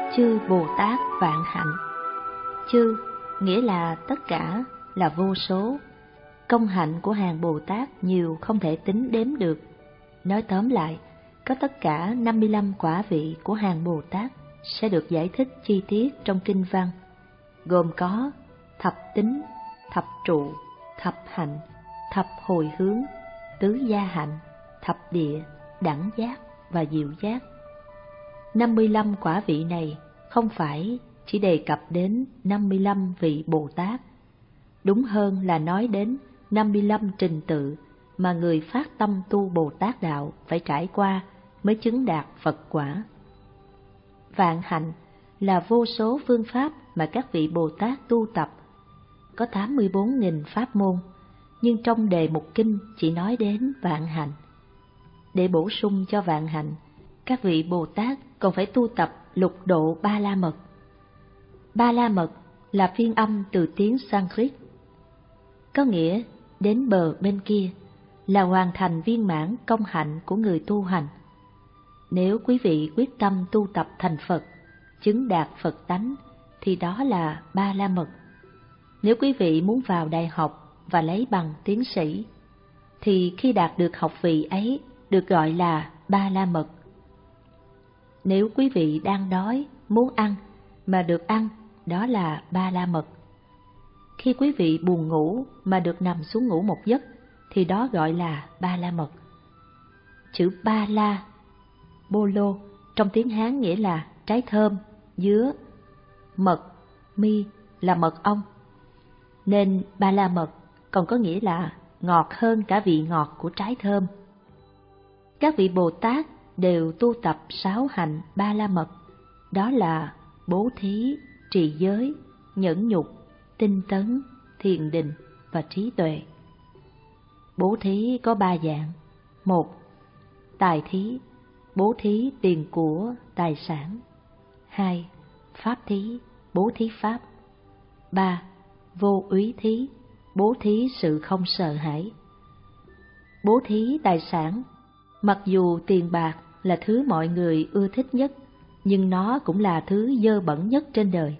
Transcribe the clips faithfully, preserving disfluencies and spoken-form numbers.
Chư Bồ Tát vạn hạnh. Chư nghĩa là tất cả, là vô số. Công hạnh của hàng Bồ Tát nhiều không thể tính đếm được. Nói tóm lại, có tất cả năm mươi lăm quả vị của hàng Bồ Tát sẽ được giải thích chi tiết trong kinh văn, gồm có thập tính, thập trụ, thập hạnh, thập hồi hướng, tứ gia hạnh, thập địa, đẳng giác và diệu giác. năm mươi lăm quả vị này không phải chỉ đề cập đến năm mươi lăm vị Bồ Tát, đúng hơn là nói đến năm mươi lăm trình tự mà người phát tâm tu Bồ Tát đạo phải trải qua mới chứng đạt Phật quả. Vạn hạnh là vô số phương pháp mà các vị Bồ Tát tu tập. Có tám mươi bốn nghìn pháp môn, nhưng trong đề mục kinh chỉ nói đến vạn hạnh. Để bổ sung cho vạn hạnh, các vị Bồ Tát còn phải tu tập lục độ ba la mật. Ba la mật là phiên âm từ tiếng Sanskrit, có nghĩa đến bờ bên kia, là hoàn thành viên mãn công hạnh của người tu hành. Nếu quý vị quyết tâm tu tập thành Phật, chứng đạt Phật tánh, thì đó là ba la mật. Nếu quý vị muốn vào đại học và lấy bằng tiến sĩ, thì khi đạt được học vị ấy được gọi là ba la mật. Nếu quý vị đang đói, muốn ăn mà được ăn, đó là ba la mật. Khi quý vị buồn ngủ mà được nằm xuống ngủ một giấc, thì đó gọi là ba la mật. Chữ ba la, bolo, trong tiếng Hán nghĩa là trái thơm, dứa, mật, mi là mật ong. Nên ba la mật còn có nghĩa là ngọt hơn cả vị ngọt của trái thơm. Các vị Bồ Tát đều tu tập sáu hạnh ba la mật, đó là bố thí, trì giới, nhẫn nhục, tinh tấn, thiền định và trí tuệ. Bố thí có ba dạng. Một, tài thí, bố thí tiền của, tài sản. Hai, pháp thí, bố thí pháp. Ba, vô úy thí, bố thí sự không sợ hãi. Bố thí tài sản, mặc dù tiền bạc là thứ mọi người ưa thích nhất, nhưng nó cũng là thứ dơ bẩn nhất trên đời.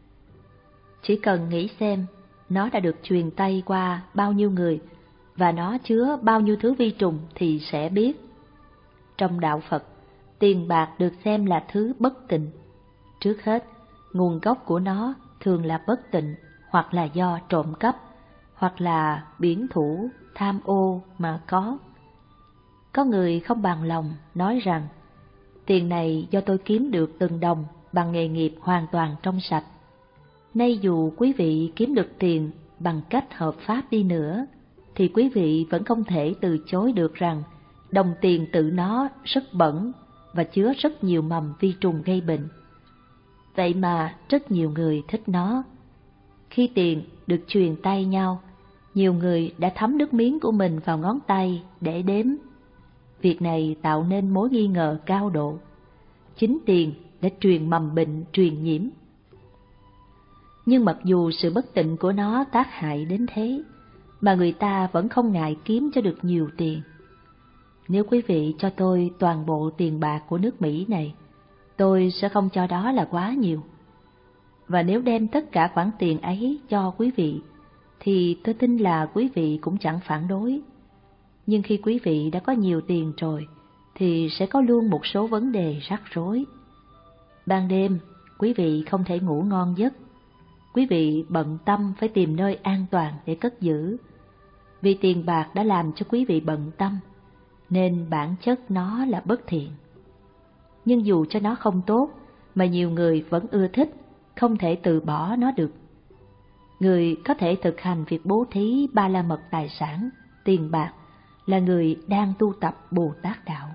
Chỉ cần nghĩ xem, nó đã được truyền tay qua bao nhiêu người, và nó chứa bao nhiêu thứ vi trùng thì sẽ biết. Trong đạo Phật, tiền bạc được xem là thứ bất tịnh. Trước hết, nguồn gốc của nó thường là bất tịnh, hoặc là do trộm cắp, hoặc là biển thủ, tham ô mà có. Có người không bằng lòng nói rằng, tiền này do tôi kiếm được từng đồng bằng nghề nghiệp hoàn toàn trong sạch. Nay dù quý vị kiếm được tiền bằng cách hợp pháp đi nữa, thì quý vị vẫn không thể từ chối được rằng đồng tiền tự nó rất bẩn và chứa rất nhiều mầm vi trùng gây bệnh. Vậy mà rất nhiều người thích nó. Khi tiền được truyền tay nhau, nhiều người đã thấm nước miếng của mình vào ngón tay để đếm. Việc này tạo nên mối nghi ngờ cao độ. Chính tiền đã truyền mầm bệnh truyền nhiễm. Nhưng mặc dù sự bất tịnh của nó tác hại đến thế, mà người ta vẫn không ngại kiếm cho được nhiều tiền. Nếu quý vị cho tôi toàn bộ tiền bạc của nước Mỹ này, tôi sẽ không cho đó là quá nhiều. Và nếu đem tất cả khoản tiền ấy cho quý vị, thì tôi tin là quý vị cũng chẳng phản đối. Nhưng khi quý vị đã có nhiều tiền rồi, thì sẽ có luôn một số vấn đề rắc rối. Ban đêm, quý vị không thể ngủ ngon giấc. Quý vị bận tâm phải tìm nơi an toàn để cất giữ. Vì tiền bạc đã làm cho quý vị bận tâm, nên bản chất nó là bất thiện. Nhưng dù cho nó không tốt, mà nhiều người vẫn ưa thích, không thể từ bỏ nó được. Người có thể thực hành việc bố thí ba la mật tài sản, tiền bạc, là người đang tu tập Bồ Tát đạo.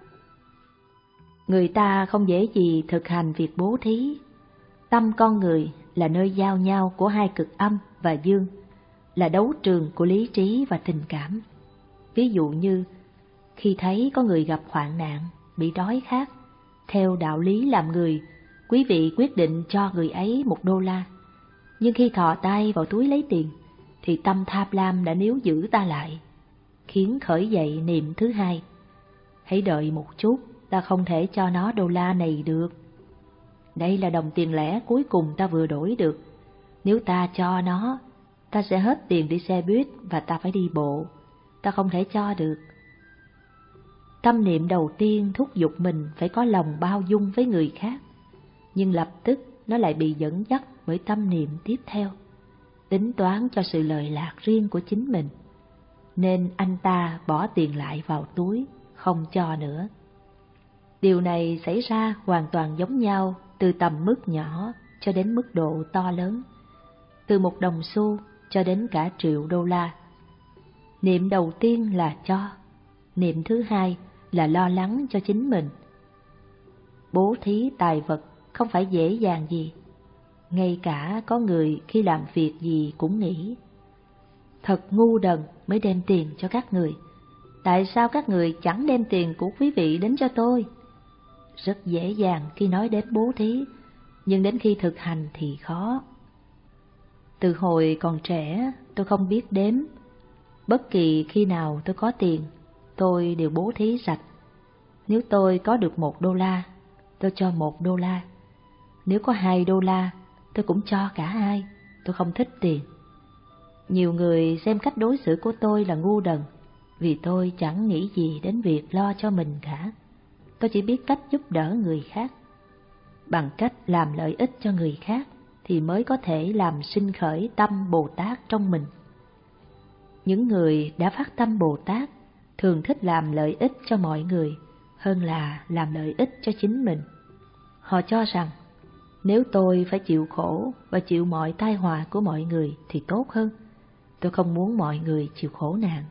Người ta không dễ gì thực hành việc bố thí. Tâm con người là nơi giao nhau của hai cực âm và dương, là đấu trường của lý trí và tình cảm. Ví dụ như, khi thấy có người gặp hoạn nạn, bị đói khát, theo đạo lý làm người, quý vị quyết định cho người ấy một đô la. Nhưng khi thò tay vào túi lấy tiền, thì tâm tham lam đã níu giữ ta lại, khiến khởi dậy niệm thứ hai: hãy đợi một chút, ta không thể cho nó đô la này được. đây là đồng tiền lẻ cuối cùng ta vừa đổi được. Nếu ta cho nó, ta sẽ hết tiền đi xe buýt và ta phải đi bộ. Ta không thể cho được. Tâm niệm đầu tiên thúc giục mình phải có lòng bao dung với người khác, nhưng lập tức nó lại bị dẫn dắt bởi tâm niệm tiếp theo, tính toán cho sự lợi lạc riêng của chính mình. Nên anh ta bỏ tiền lại vào túi, không cho nữa. Điều này xảy ra hoàn toàn giống nhau từ tầm mức nhỏ cho đến mức độ to lớn, từ một đồng xu cho đến cả triệu đô la. Niệm đầu tiên là cho, niệm thứ hai là lo lắng cho chính mình. Bố thí tài vật không phải dễ dàng gì. Ngay cả có người khi làm việc gì cũng nghĩ, thật ngu đần mới đem tiền cho các người. Tại sao các người chẳng đem tiền của quý vị đến cho tôi? Rất dễ dàng khi nói đến bố thí, nhưng đến khi thực hành thì khó. Từ hồi còn trẻ, tôi không biết đếm. Bất kỳ khi nào tôi có tiền, tôi đều bố thí sạch. Nếu tôi có được một đô la, tôi cho một đô la. Nếu có hai đô la, tôi cũng cho cả hai. Tôi không thích tiền. Nhiều người xem cách đối xử của tôi là ngu đần, vì tôi chẳng nghĩ gì đến việc lo cho mình cả. Tôi chỉ biết cách giúp đỡ người khác. Bằng cách làm lợi ích cho người khác thì mới có thể làm sinh khởi tâm Bồ Tát trong mình. Những người đã phát tâm Bồ Tát thường thích làm lợi ích cho mọi người hơn là làm lợi ích cho chính mình. Họ cho rằng nếu tôi phải chịu khổ và chịu mọi tai họa của mọi người thì tốt hơn. Tôi không muốn mọi người chịu khổ nạn.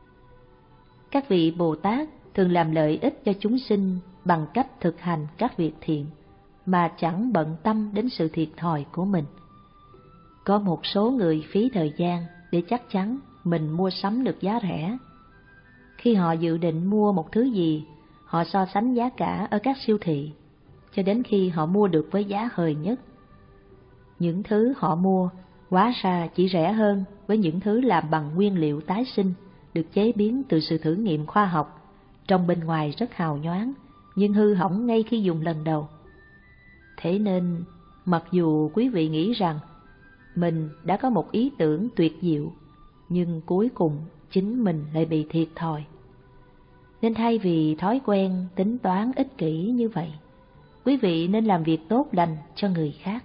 Các vị Bồ Tát thường làm lợi ích cho chúng sinh bằng cách thực hành các việc thiện mà chẳng bận tâm đến sự thiệt thòi của mình. Có một số người phí thời gian để chắc chắn mình mua sắm được giá rẻ. Khi họ dự định mua một thứ gì, họ so sánh giá cả ở các siêu thị, cho đến khi họ mua được với giá hời nhất. Những thứ họ mua hóa ra chỉ rẻ hơn với những thứ làm bằng nguyên liệu tái sinh, được chế biến từ sự thử nghiệm khoa học, trông bên ngoài rất hào nhoáng, nhưng hư hỏng ngay khi dùng lần đầu. Thế nên, mặc dù quý vị nghĩ rằng mình đã có một ý tưởng tuyệt diệu, nhưng cuối cùng chính mình lại bị thiệt thòi. Nên thay vì thói quen tính toán ích kỷ như vậy, quý vị nên làm việc tốt lành cho người khác.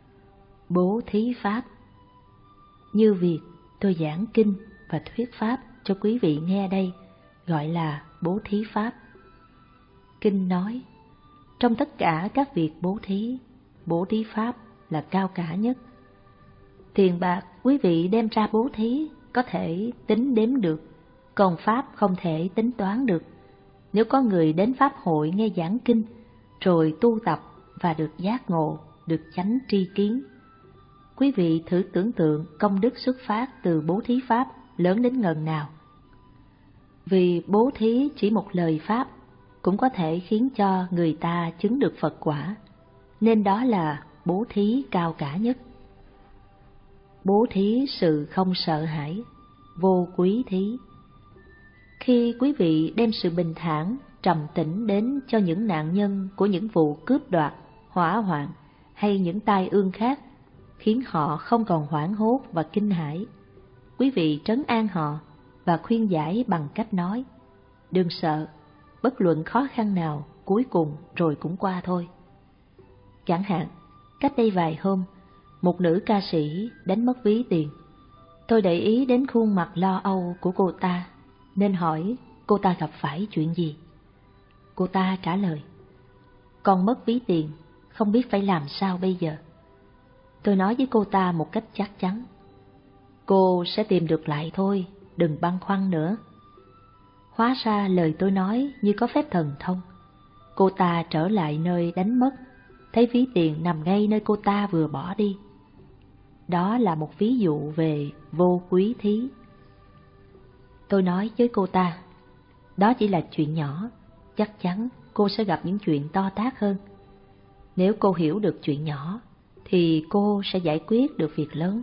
Bố thí pháp. Như việc tôi giảng kinh và thuyết pháp cho quý vị nghe đây gọi là bố thí pháp. Kinh nói, trong tất cả các việc bố thí, bố thí pháp là cao cả nhất. Tiền bạc quý vị đem ra bố thí có thể tính đếm được, còn pháp không thể tính toán được. Nếu có người đến pháp hội nghe giảng kinh, rồi tu tập và được giác ngộ, được chánh tri kiến, quý vị thử tưởng tượng công đức xuất phát từ bố thí pháp lớn đến ngần nào. Vì bố thí chỉ một lời pháp cũng có thể khiến cho người ta chứng được Phật quả, nên đó là bố thí cao cả nhất. Bố thí sự không sợ hãi, vô quý thí. Khi quý vị đem sự bình thản, trầm tĩnh đến cho những nạn nhân của những vụ cướp đoạt, hỏa hoạn hay những tai ương khác, khiến họ không còn hoảng hốt và kinh hãi, quý vị trấn an họ và khuyên giải bằng cách nói, đừng sợ, bất luận khó khăn nào cuối cùng rồi cũng qua thôi. Chẳng hạn, cách đây vài hôm, một nữ ca sĩ đánh mất ví tiền. Tôi để ý đến khuôn mặt lo âu của cô ta, nên hỏi cô ta gặp phải chuyện gì. Cô ta trả lời, con mất ví tiền, không biết phải làm sao bây giờ. Tôi nói với cô ta một cách chắc chắn, cô sẽ tìm được lại thôi, đừng băn khoăn nữa. Hóa ra lời tôi nói như có phép thần thông. Cô ta trở lại nơi đánh mất, thấy ví tiền nằm ngay nơi cô ta vừa bỏ đi. Đó là một ví dụ về vô quý thí. Tôi nói với cô ta, đó chỉ là chuyện nhỏ, chắc chắn cô sẽ gặp những chuyện to tát hơn. Nếu cô hiểu được chuyện nhỏ, thì cô sẽ giải quyết được việc lớn.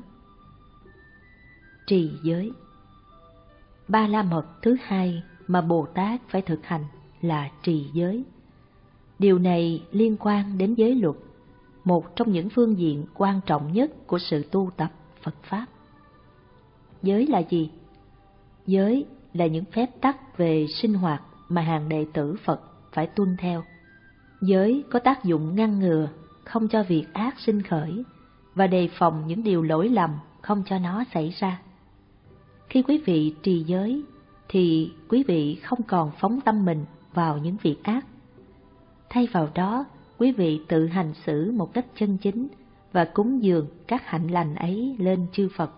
Trì giới. Ba la mật thứ hai mà Bồ Tát phải thực hành là trì giới. Điều này liên quan đến giới luật, một trong những phương diện quan trọng nhất của sự tu tập Phật Pháp. Giới là gì? Giới là những phép tắc về sinh hoạt mà hàng đệ tử Phật phải tuân theo. Giới có tác dụng ngăn ngừa, không cho việc ác sinh khởi, và đề phòng những điều lỗi lầm không cho nó xảy ra. Khi quý vị trì giới, thì quý vị không còn phóng tâm mình vào những việc ác. Thay vào đó, quý vị tự hành xử một cách chân chính và cúng dường các hạnh lành ấy lên chư Phật.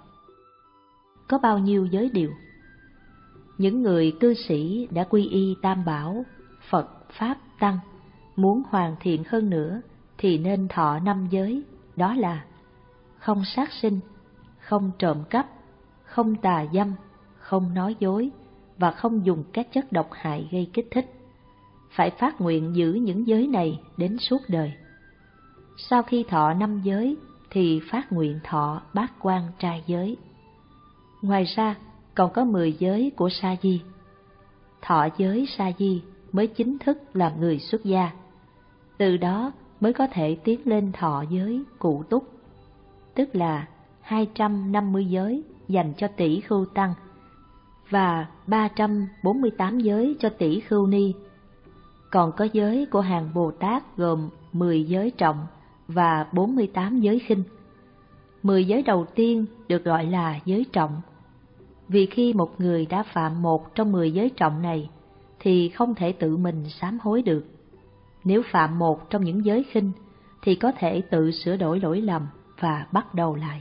Có bao nhiêu giới điều? Những người cư sĩ đã quy y Tam Bảo, Phật, Pháp, Tăng, muốn hoàn thiện hơn nữa thì nên thọ năm giới, đó là không sát sinh, không trộm cắp, không tà dâm, không nói dối và không dùng các chất độc hại gây kích thích. Phải phát nguyện giữ những giới này đến suốt đời. Sau khi thọ năm giới thì phát nguyện thọ bát quan trai giới. Ngoài ra còn có mười giới của sa di. Thọ giới sa di mới chính thức làm người xuất gia. Từ đó mới có thể tiến lên thọ giới cụ túc, tức là hai trăm năm mươi giới dành cho tỷ khưu tăng và ba trăm bốn mươi tám giới cho tỷ khưu ni. Còn có giới của hàng Bồ Tát gồm mười giới trọng và bốn mươi tám giới khinh. mười giới đầu tiên được gọi là giới trọng, vì khi một người đã phạm một trong mười giới trọng này thì không thể tự mình sám hối được. Nếu phạm một trong những giới khinh thì có thể tự sửa đổi lỗi lầm và bắt đầu lại.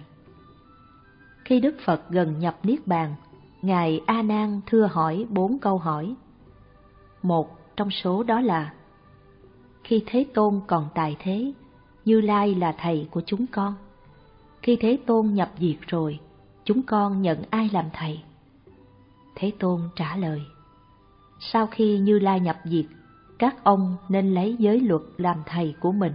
Khi Đức Phật gần nhập Niết Bàn, Ngài A Nan thưa hỏi bốn câu hỏi. Một trong số đó là: khi Thế Tôn còn tại thế, Như Lai là thầy của chúng con. Khi Thế Tôn nhập diệt rồi, chúng con nhận ai làm thầy? Thế Tôn trả lời: sau khi Như Lai nhập diệt, các ông nên lấy giới luật làm thầy của mình.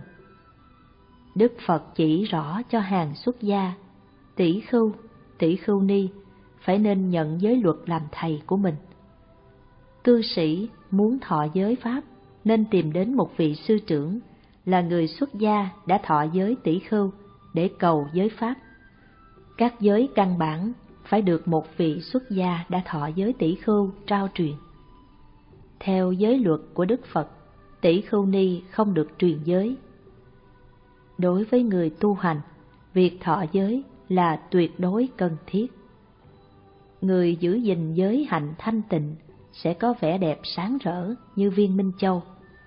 Đức Phật chỉ rõ cho hàng xuất gia, tỷ khưu, tỷ khưu ni phải nên nhận giới luật làm thầy của mình. Cư sĩ muốn thọ giới Pháp nên tìm đến một vị sư trưởng là người xuất gia đã thọ giới tỷ khưu để cầu giới Pháp. Các giới căn bản phải được một vị xuất gia đã thọ giới tỷ khưu trao truyền. Theo giới luật của Đức Phật, tỷ khưu ni không được truyền giới. Đối với người tu hành, việc thọ giới là tuyệt đối cần thiết. Người giữ gìn giới hạnh thanh tịnh sẽ có vẻ đẹp sáng rỡ như viên minh châu.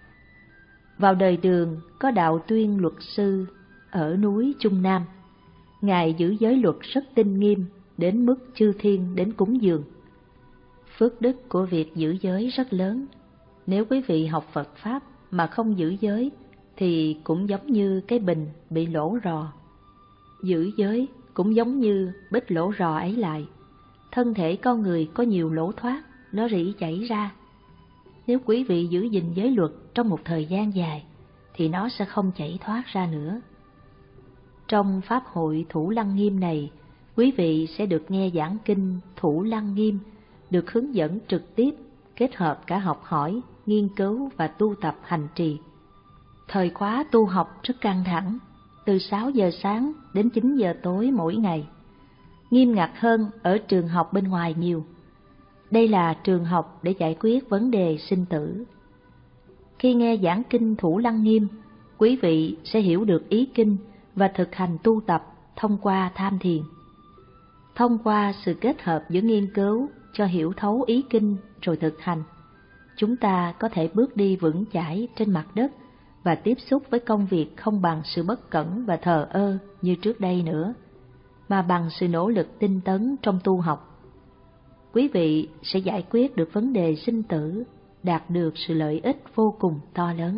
Vào đời Đường có Đạo Tuyên luật sư ở núi Trung Nam. Ngài giữ giới luật rất tinh nghiêm đến mức chư thiên đến cúng dường. Phước đức của việc giữ giới rất lớn. Nếu quý vị học Phật Pháp mà không giữ giới thì cũng giống như cái bình bị lỗ rò. Giữ giới cũng giống như bít lỗ rò ấy lại. Thân thể con người có nhiều lỗ thoát, nó rỉ chảy ra. Nếu quý vị giữ gìn giới luật trong một thời gian dài thì nó sẽ không chảy thoát ra nữa. Trong Pháp hội Thủ Lăng Nghiêm này, quý vị sẽ được nghe giảng kinh Thủ Lăng Nghiêm, được hướng dẫn trực tiếp, kết hợp cả học hỏi, nghiên cứu và tu tập hành trì. Thời khóa tu học rất căng thẳng, từ sáu giờ sáng đến chín giờ tối mỗi ngày. Nghiêm ngặt hơn ở trường học bên ngoài nhiều. Đây là trường học để giải quyết vấn đề sinh tử. Khi nghe giảng kinh Thủ Lăng Nghiêm, quý vị sẽ hiểu được ý kinh và thực hành tu tập thông qua tham thiền. Thông qua sự kết hợp giữa nghiên cứu cho hiểu thấu ý kinh rồi thực hành, chúng ta có thể bước đi vững chãi trên mặt đất và tiếp xúc với công việc không bằng sự bất cẩn và thờ ơ như trước đây nữa, mà bằng sự nỗ lực tinh tấn trong tu học. Quý vị sẽ giải quyết được vấn đề sinh tử, đạt được sự lợi ích vô cùng to lớn.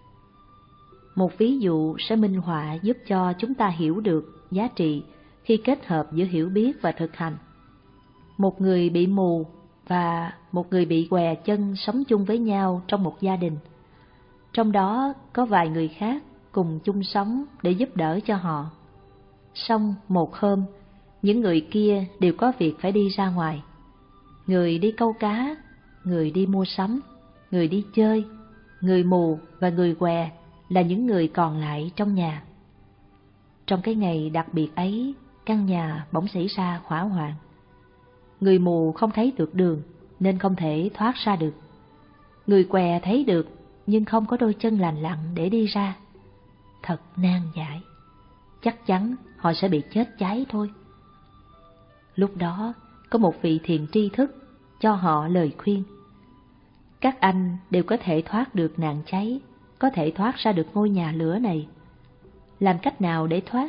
Một ví dụ sẽ minh họa giúp cho chúng ta hiểu được giá trị khi kết hợp giữa hiểu biết và thực hành. Một người bị mù và một người bị què chân sống chung với nhau trong một gia đình. Trong đó có vài người khác cùng chung sống để giúp đỡ cho họ. Song một hôm, những người kia đều có việc phải đi ra ngoài. Người đi câu cá, người đi mua sắm, người đi chơi, người mù và người què là những người còn lại trong nhà. Trong cái ngày đặc biệt ấy, căn nhà bỗng xảy ra hỏa hoạn. Người mù không thấy được đường nên không thể thoát ra được. Người què thấy được nhưng không có đôi chân lành lặn để đi ra. Thật nan giải. Chắc chắn họ sẽ bị chết cháy thôi. Lúc đó có một vị thiện tri thức cho họ lời khuyên. Các anh đều có thể thoát được nạn cháy, có thể thoát ra được ngôi nhà lửa này. Làm cách nào để thoát?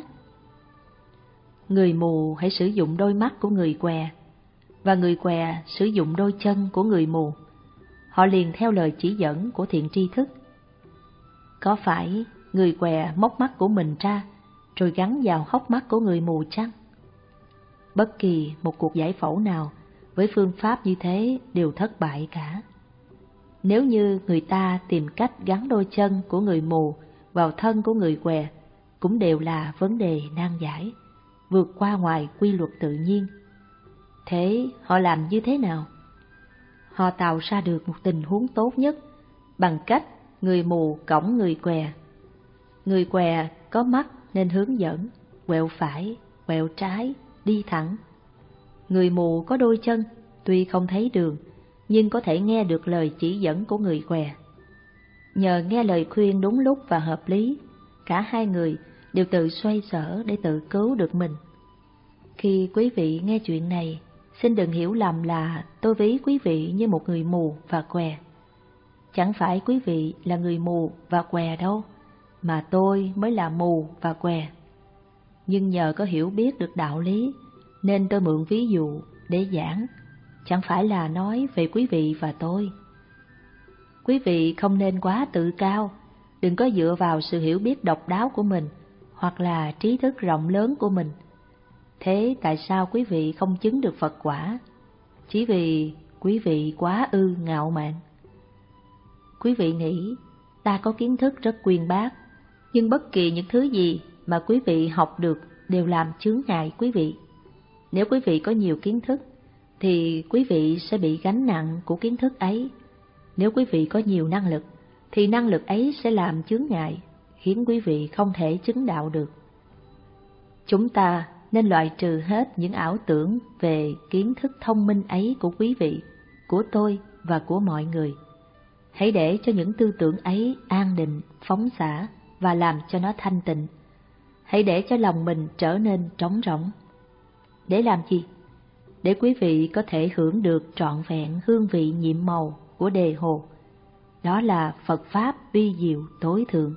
Người mù hãy sử dụng đôi mắt của người què, và người què sử dụng đôi chân của người mù. Họ liền theo lời chỉ dẫn của thiện tri thức. Có phải người què móc mắt của mình ra rồi gắn vào hốc mắt của người mù chăng? Bất kỳ một cuộc giải phẫu nào với phương pháp như thế đều thất bại cả. Nếu như người ta tìm cách gắn đôi chân của người mù vào thân của người què, cũng đều là vấn đề nan giải, vượt qua ngoài quy luật tự nhiên. Thế họ làm như thế nào? Họ tạo ra được một tình huống tốt nhất bằng cách người mù cõng người què. Người què có mắt nên hướng dẫn, quẹo phải, quẹo trái, đi thẳng. Người mù có đôi chân, tuy không thấy đường, nhưng có thể nghe được lời chỉ dẫn của người què. Nhờ nghe lời khuyên đúng lúc và hợp lý, cả hai người đều tự xoay sở để tự cứu được mình. Khi quý vị nghe chuyện này, xin đừng hiểu lầm là tôi ví quý vị như một người mù và què. Chẳng phải quý vị là người mù và què đâu, mà tôi mới là mù và què. Nhưng nhờ có hiểu biết được đạo lý, nên tôi mượn ví dụ để giảng, chẳng phải là nói về quý vị và tôi. Quý vị không nên quá tự cao, đừng có dựa vào sự hiểu biết độc đáo của mình, hoặc là trí thức rộng lớn của mình. Thế tại sao quý vị không chứng được Phật quả? Chỉ vì quý vị quá ư ngạo mạn. Quý vị nghĩ ta có kiến thức rất uyên bác, nhưng bất kỳ những thứ gì mà quý vị học được đều làm chướng ngại quý vị. Nếu quý vị có nhiều kiến thức, thì quý vị sẽ bị gánh nặng của kiến thức ấy. Nếu quý vị có nhiều năng lực, thì năng lực ấy sẽ làm chướng ngại, khiến quý vị không thể chứng đạo được. Chúng ta nên loại trừ hết những ảo tưởng về kiến thức thông minh ấy của quý vị, của tôi và của mọi người. Hãy để cho những tư tưởng ấy an định, phóng xả và làm cho nó thanh tịnh. Hãy để cho lòng mình trở nên trống rỗng. Để làm gì? Để quý vị có thể hưởng được trọn vẹn hương vị nhiệm màu của đề hồ. Đó là Phật Pháp vi diệu tối thượng.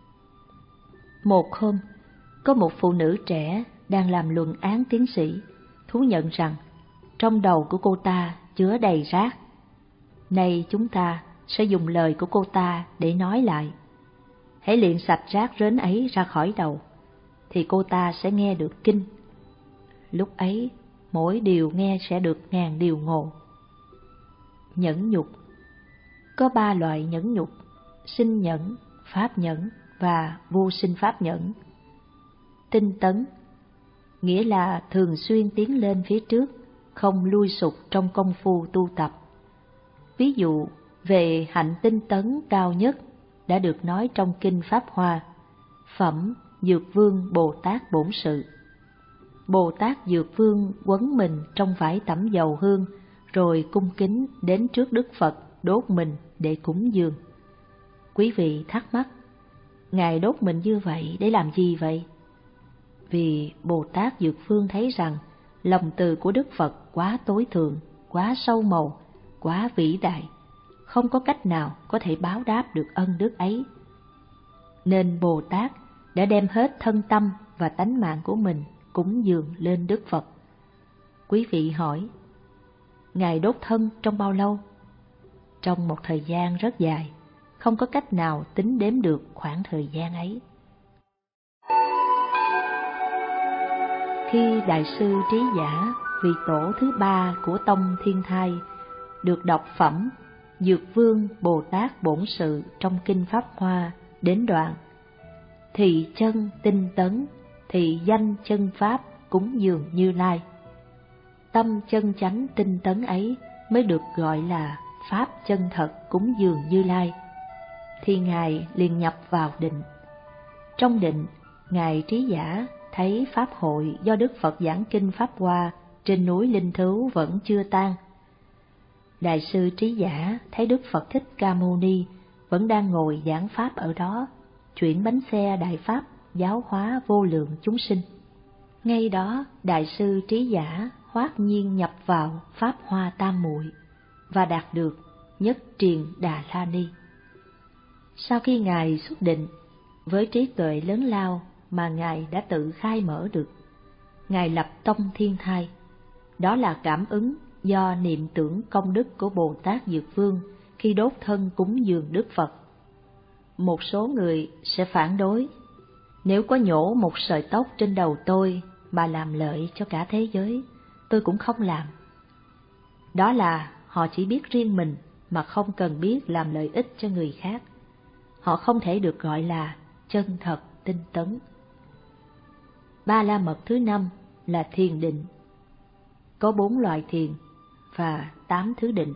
Một hôm, có một phụ nữ trẻ đang làm luận án tiến sĩ, thú nhận rằng trong đầu của cô ta chứa đầy rác. Nay chúng ta sẽ dùng lời của cô ta để nói lại. Hãy luyện sạch rác rến ấy ra khỏi đầu, thì cô ta sẽ nghe được kinh. Lúc ấy, mỗi điều nghe sẽ được ngàn điều ngộ. Nhẫn nhục. Có ba loại nhẫn nhục: sinh nhẫn, pháp nhẫn và vô sinh pháp nhẫn. Tinh tấn, nghĩa là thường xuyên tiến lên phía trước, không lui sụt trong công phu tu tập. Ví dụ về hạnh tinh tấn cao nhất đã được nói trong Kinh Pháp Hoa, phẩm Dược Vương Bồ Tát Bổn Sự. Bồ Tát Dược Vương quấn mình trong vải tẩm dầu hương, rồi cung kính đến trước Đức Phật đốt mình để cúng dường. Quý vị thắc mắc, Ngài đốt mình như vậy để làm gì vậy? Vì Bồ Tát Dược Vương thấy rằng lòng từ của Đức Phật quá tối thượng, quá sâu màu, quá vĩ đại, không có cách nào có thể báo đáp được ân đức ấy. Nên Bồ Tát đã đem hết thân tâm và tánh mạng của mình cúng dường lên Đức Phật. Quý vị hỏi, Ngài đốt thân trong bao lâu? Trong một thời gian rất dài, không có cách nào tính đếm được khoảng thời gian ấy. Khi Đại sư Trí Giả, vị tổ thứ ba của tông Thiên Thai, được đọc phẩm Dược Vương Bồ Tát Bổn Sự trong Kinh Pháp Hoa đến đoạn thị chân tinh tấn, thị danh chân pháp cúng dường Như Lai, tâm chân chánh tinh tấn ấy mới được gọi là pháp chân thật cúng dường Như Lai, thì Ngài liền nhập vào định. Trong định, Ngài Trí Giả thấy pháp hội do Đức Phật giảng kinh Pháp Hoa trên núi Linh Thứu vẫn chưa tan. Đại sư Trí Giả thấy Đức Phật Thích Ca Mâu Ni vẫn đang ngồi giảng pháp ở đó, chuyển bánh xe đại pháp giáo hóa vô lượng chúng sinh. Ngay đó, Đại sư Trí Giả hoát nhiên nhập vào Pháp Hoa Tam Muội và đạt được Nhất Triền Đà La Ni. Sau khi Ngài xuất định, với trí tuệ lớn lao mà Ngài đã tự khai mở được, Ngài lập tông thiên thai. Đó là cảm ứng do niệm tưởng công đức của Bồ Tát Dược Vương khi đốt thân cúng dường Đức Phật. Một số người sẽ phản đối, nếu có nhổ một sợi tóc trên đầu tôi mà làm lợi cho cả thế giới, tôi cũng không làm. Đó là họ chỉ biết riêng mình mà không cần biết làm lợi ích cho người khác. Họ không thể được gọi là chân thật tinh tấn. Ba la mật thứ năm là thiền định. Có bốn loại thiền và tám thứ định.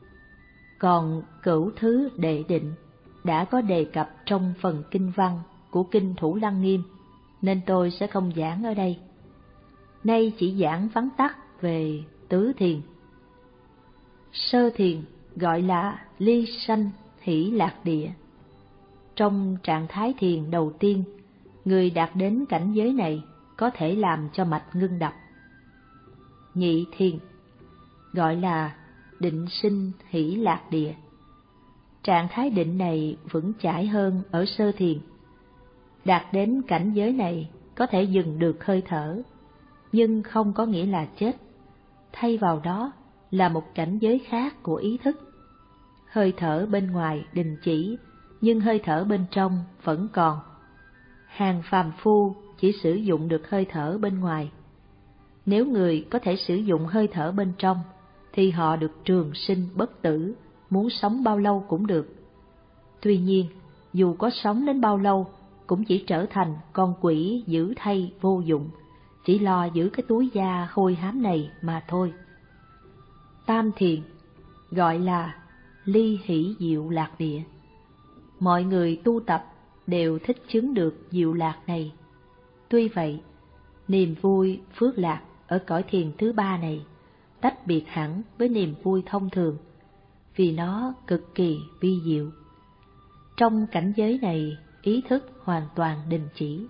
Còn cửu thứ đệ định đã có đề cập trong phần kinh văn của kinh Thủ Lăng Nghiêm, nên tôi sẽ không giảng ở đây. Nay chỉ giảng vắn tắt về tứ thiền. Sơ thiền gọi là ly sanh hỷ lạc địa. Trong trạng thái thiền đầu tiên, người đạt đến cảnh giới này có thể làm cho mạch ngưng đập. Nhị thiền gọi là định sinh hỷ lạc địa. Trạng thái định này vững chãi hơn ở sơ thiền. Đạt đến cảnh giới này có thể dừng được hơi thở, nhưng không có nghĩa là chết. Thay vào đó là một cảnh giới khác của ý thức. Hơi thở bên ngoài đình chỉ, nhưng hơi thở bên trong vẫn còn. Hàng phàm phu chỉ sử dụng được hơi thở bên ngoài. Nếu người có thể sử dụng hơi thở bên trong, thì họ được trường sinh bất tử, muốn sống bao lâu cũng được. Tuy nhiên, dù có sống đến bao lâu, cũng chỉ trở thành con quỷ dữ thay vô dụng, chỉ lo giữ cái túi da hôi hám này mà thôi. Tam thiền gọi là ly hỷ diệu lạc địa. Mọi người tu tập đều thích chứng được diệu lạc này. Tuy vậy, niềm vui phước lạc ở cõi thiền thứ ba này tách biệt hẳn với niềm vui thông thường, vì nó cực kỳ vi diệu. Trong cảnh giới này, ý thức hoàn toàn đình chỉ.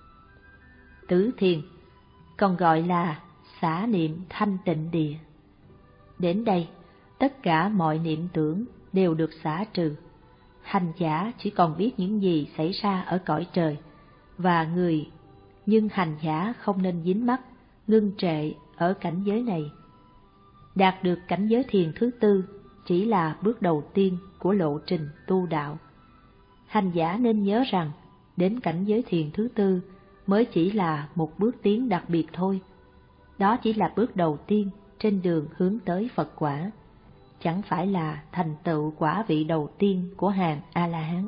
Tứ thiền còn gọi là xả niệm thanh tịnh địa. Đến đây, tất cả mọi niệm tưởng đều được xả trừ. Hành giả chỉ còn biết những gì xảy ra ở cõi trời và người, nhưng hành giả không nên dính mắc, ngưng trệ ở cảnh giới này. Đạt được cảnh giới thiền thứ tư chỉ là bước đầu tiên của lộ trình tu đạo. Hành giả nên nhớ rằng, đến cảnh giới thiền thứ tư mới chỉ là một bước tiến đặc biệt thôi. Đó chỉ là bước đầu tiên trên đường hướng tới Phật quả, chẳng phải là thành tựu quả vị đầu tiên của hàng A-la-hán.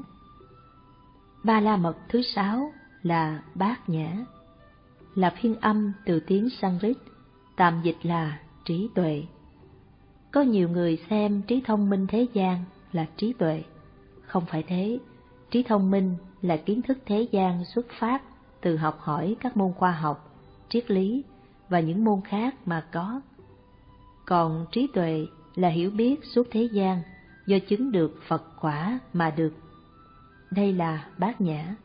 Ba la mật thứ sáu là bát nhã, là phiên âm từ tiếng Sanskrit, tạm dịch là trí tuệ. Có nhiều người xem trí thông minh thế gian là trí tuệ. Không phải thế, trí thông minh là kiến thức thế gian xuất phát từ học hỏi các môn khoa học, triết lý và những môn khác mà có. Còn trí tuệ là hiểu biết suốt thế gian do chứng được Phật quả mà được. Đây là bát nhã.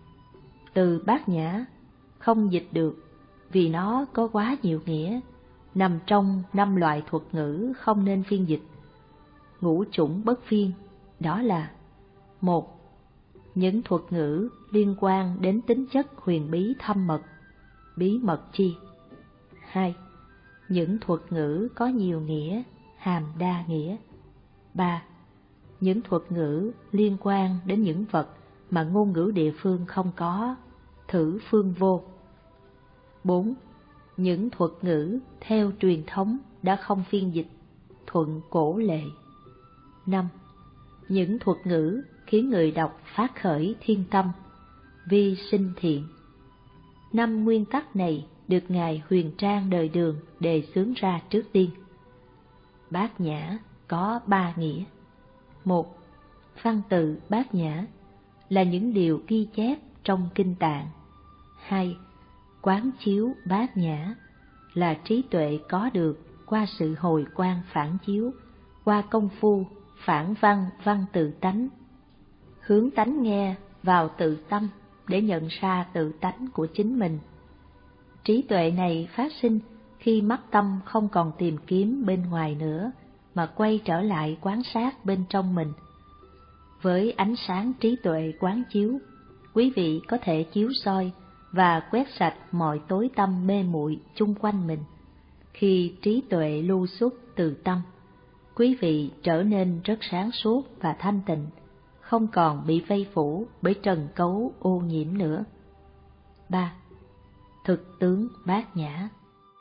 Từ bát nhã không dịch được vì nó có quá nhiều nghĩa, nằm trong năm loại thuật ngữ không nên phiên dịch. Ngũ chủng bất phiên, đó là: một. Những thuật ngữ liên quan đến tính chất huyền bí thâm mật, bí mật chi. Hai. Những thuật ngữ có nhiều nghĩa, hàm đa nghĩa. Ba. Những thuật ngữ liên quan đến những vật mà ngôn ngữ địa phương không có, thử phương vô. Bốn. Những thuật ngữ theo truyền thống đã không phiên dịch, thuận cổ lệ. Năm. Những thuật ngữ khiến người đọc phát khởi thiên tâm, vi sinh thiện. Năm nguyên tắc này được Ngài Huyền Trang Đời Đường đề xướng ra trước tiên. Bát nhã có ba nghĩa. Một. Văn tự bát nhã là những điều ghi chép trong kinh tạng. Hai. Quán chiếu bát nhã là trí tuệ có được qua sự hồi quang phản chiếu, qua công phu phản văn văn tự tánh, hướng tánh nghe vào tự tâm để nhận ra tự tánh của chính mình. Trí tuệ này phát sinh khi mắt tâm không còn tìm kiếm bên ngoài nữa, mà quay trở lại quan sát bên trong mình. Với ánh sáng trí tuệ quán chiếu, quý vị có thể chiếu soi và quét sạch mọi tối tâm mê muội chung quanh mình. Khi trí tuệ lưu xuất từ tâm, quý vị trở nên rất sáng suốt và thanh tịnh, không còn bị vây phủ bởi trần cấu ô nhiễm nữa. ba. Thực tướng bát nhã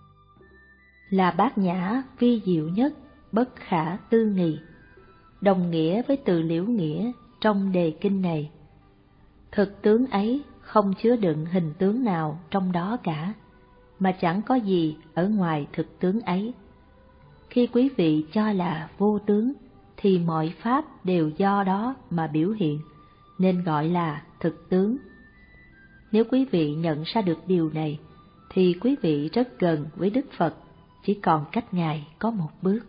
là bát nhã vi diệu nhất, bất khả tư nghị, đồng nghĩa với từ liễu nghĩa trong đề kinh này. Thực tướng ấy không chứa đựng hình tướng nào trong đó cả, mà chẳng có gì ở ngoài thực tướng ấy. Khi quý vị cho là vô tướng, thì mọi pháp đều do đó mà biểu hiện, nên gọi là thực tướng. Nếu quý vị nhận ra được điều này, thì quý vị rất gần với Đức Phật, chỉ còn cách Ngài có một bước.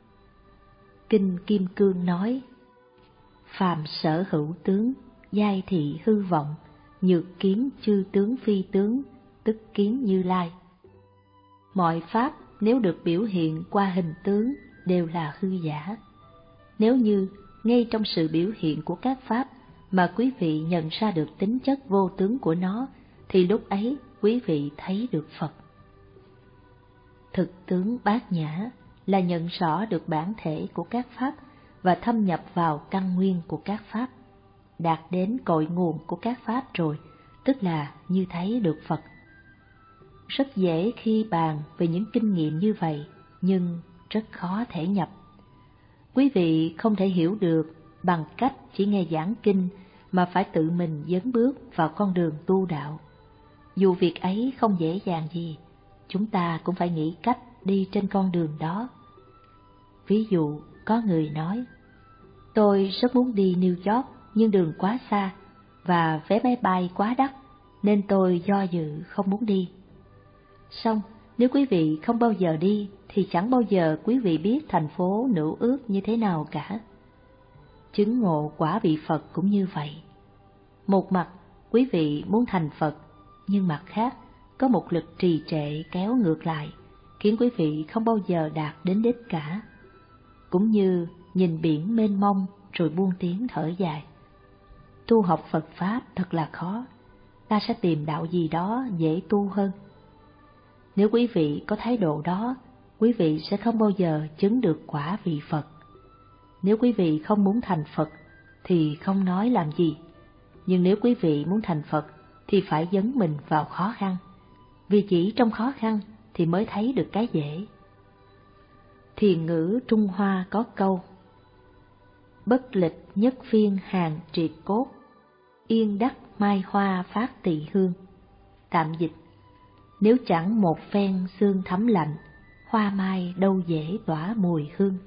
Kinh Kim Cương nói: phàm sở hữu tướng, giai thị hư vọng, nhược kiến chư tướng phi tướng, tức kiến Như Lai. Mọi pháp nếu được biểu hiện qua hình tướng đều là hư giả. Nếu như ngay trong sự biểu hiện của các pháp mà quý vị nhận ra được tính chất vô tướng của nó, thì lúc ấy quý vị thấy được Phật. Thực tướng bát nhã là nhận rõ được bản thể của các pháp và thâm nhập vào căn nguyên của các pháp, đạt đến cội nguồn của các pháp rồi, tức là như thấy được Phật. Rất dễ khi bàn về những kinh nghiệm như vậy, nhưng rất khó thể nhập. Quý vị không thể hiểu được bằng cách chỉ nghe giảng kinh, mà phải tự mình dấn bước vào con đường tu đạo. Dù việc ấy không dễ dàng gì, chúng ta cũng phải nghĩ cách đi trên con đường đó. Ví dụ, có người nói: tôi rất muốn đi New York, nhưng đường quá xa và vé máy bay quá đắt, nên tôi do dự không muốn đi. Xong, nếu quý vị không bao giờ đi, thì chẳng bao giờ quý vị biết thành phố nữu ước như thế nào cả. Chứng ngộ quả vị Phật cũng như vậy. Một mặt, quý vị muốn thành Phật, nhưng mặt khác, có một lực trì trệ kéo ngược lại, khiến quý vị không bao giờ đạt đến đích cả. Cũng như nhìn biển mênh mông rồi buông tiếng thở dài. Tu học Phật Pháp thật là khó, ta sẽ tìm đạo gì đó dễ tu hơn. Nếu quý vị có thái độ đó, quý vị sẽ không bao giờ chứng được quả vị Phật. Nếu quý vị không muốn thành Phật, thì không nói làm gì. Nhưng nếu quý vị muốn thành Phật, thì phải dấn mình vào khó khăn, vì chỉ trong khó khăn thì mới thấy được cái dễ. Thiền ngữ Trung Hoa có câu: bất lịch nhất phiên hàng triệt cốt, yên đắc mai hoa phát tỳ hương. Tạm dịch: nếu chẳng một phen sương thấm lạnh, hoa mai đâu dễ tỏa mùi hương.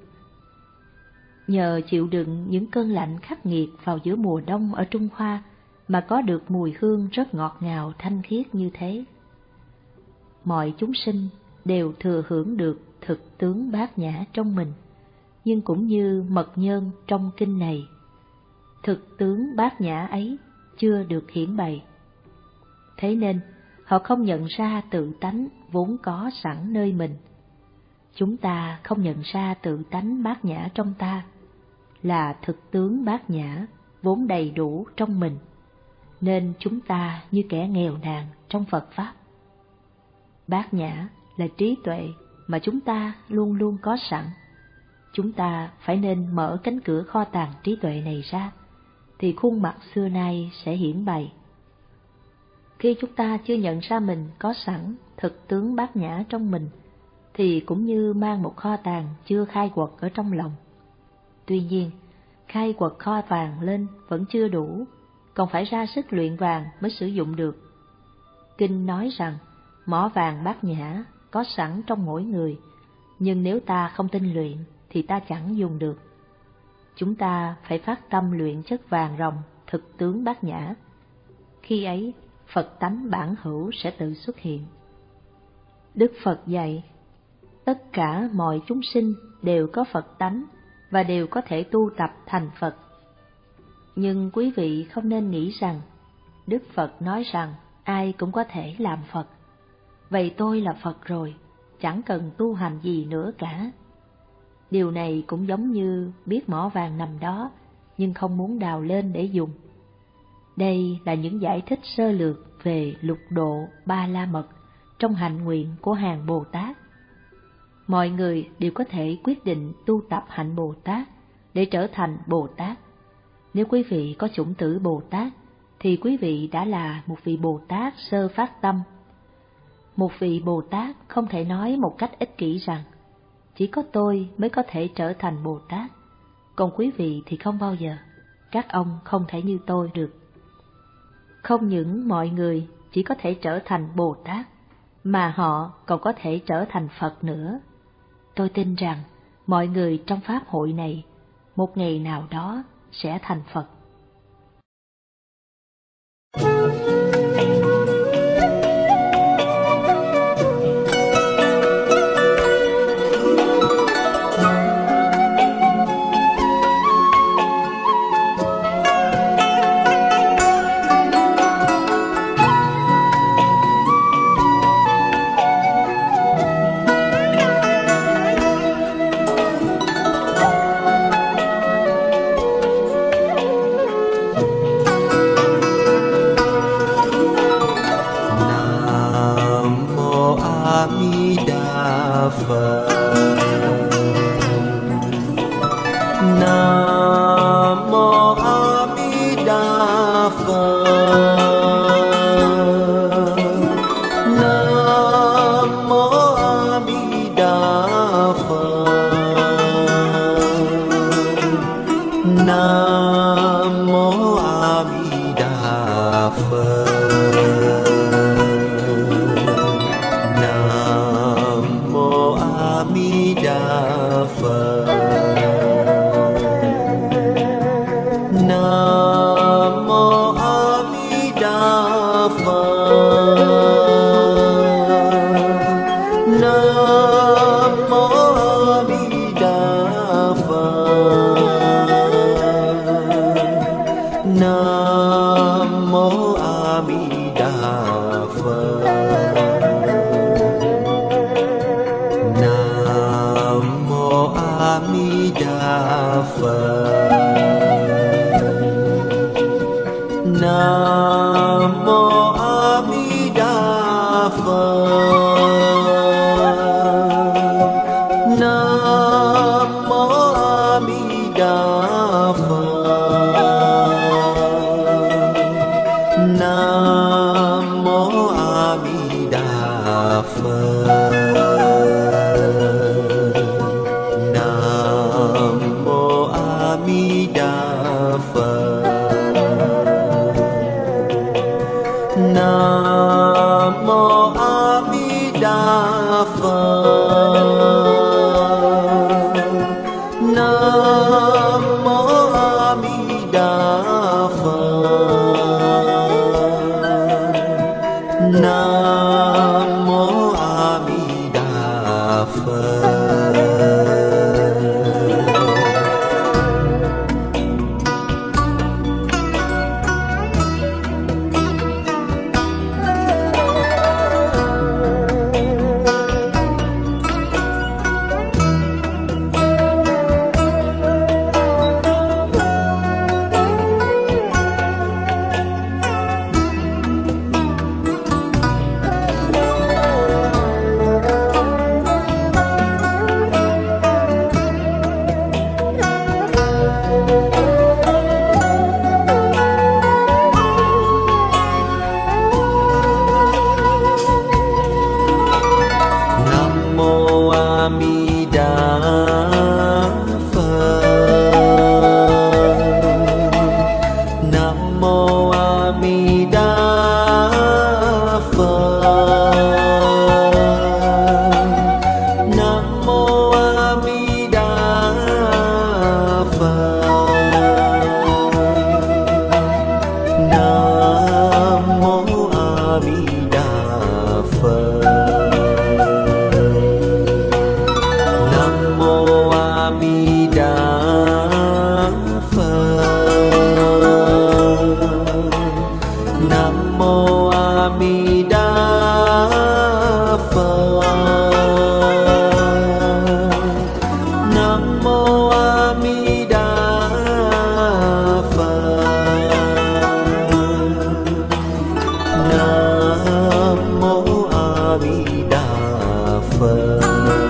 Nhờ chịu đựng những cơn lạnh khắc nghiệt vào giữa mùa đông ở Trung Hoa mà có được mùi hương rất ngọt ngào thanh khiết như thế. Mọi chúng sinh đều thừa hưởng được thực tướng bát nhã trong mình, nhưng cũng như mật nhân trong kinh này, thực tướng bát nhã ấy chưa được hiển bày. Thế nên họ không nhận ra tự tánh vốn có sẵn nơi mình. Chúng ta không nhận ra tự tánh bát nhã trong ta, là thực tướng bát nhã vốn đầy đủ trong mình, nên chúng ta như kẻ nghèo nàn trong Phật Pháp. Bát nhã là trí tuệ mà chúng ta luôn luôn có sẵn. Chúng ta phải nên mở cánh cửa kho tàng trí tuệ này ra, thì khuôn mặt xưa nay sẽ hiển bày. Khi chúng ta chưa nhận ra mình có sẵn thực tướng bát nhã trong mình, thì cũng như mang một kho tàng chưa khai quật ở trong lòng. Tuy nhiên, khai quật kho vàng lên vẫn chưa đủ, còn phải ra sức luyện vàng mới sử dụng được. Kinh nói rằng mỏ vàng bát nhã có sẵn trong mỗi người, nhưng nếu ta không tinh luyện thì ta chẳng dùng được. Chúng ta phải phát tâm luyện chất vàng ròng thực tướng bát nhã. Khi ấy, Phật tánh bản hữu sẽ tự xuất hiện. Đức Phật dạy, tất cả mọi chúng sinh đều có Phật tánh và đều có thể tu tập thành Phật. Nhưng quý vị không nên nghĩ rằng Đức Phật nói rằng ai cũng có thể làm Phật. Vậy tôi là Phật rồi, chẳng cần tu hành gì nữa cả. Điều này cũng giống như biết mỏ vàng nằm đó, nhưng không muốn đào lên để dùng. Đây là những giải thích sơ lược về lục độ ba la mật trong hạnh nguyện của hàng Bồ Tát. Mọi người đều có thể quyết định tu tập hạnh Bồ Tát để trở thành Bồ Tát. Nếu quý vị có chủng tử Bồ Tát, thì quý vị đã là một vị Bồ Tát sơ phát tâm. Một vị Bồ Tát không thể nói một cách ích kỷ rằng chỉ có tôi mới có thể trở thành Bồ Tát, còn quý vị thì không bao giờ, các ông không thể như tôi được. Không những mọi người chỉ có thể trở thành Bồ Tát, mà họ còn có thể trở thành Phật nữa. Tôi tin rằng mọi người trong pháp hội này một ngày nào đó sẽ thành Phật. Nam mô Đà Phật.